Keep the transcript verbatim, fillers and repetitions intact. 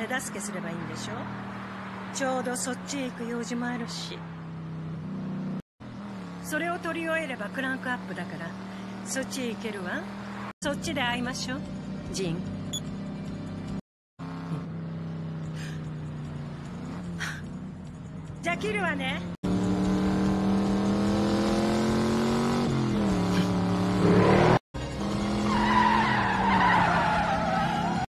手助けすればいいんでしょ。ちょうどそっちへ行く用事もあるし。それを取り終えればクランクアップだから、そっちへ行けるわ。そっちで会いましょう、ジン。じゃあ切るわね。